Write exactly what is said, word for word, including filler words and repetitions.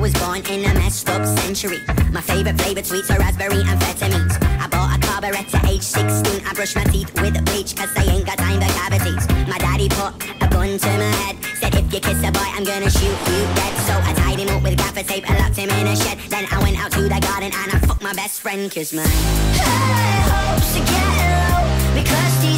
was born in a messed up century. My favourite flavoured sweets are raspberry amphetamines. I bought a carburet at age sixteen. I brushed my teeth with bleach cause I ain't got time for cavities. My daddy put a gun to my head, said if you kiss a boy I'm gonna shoot you dead. So I tied him up with gaffer tape and locked him in a shed. Then I went out to the garden and I fucked my best friend cause my head hopes to get low because the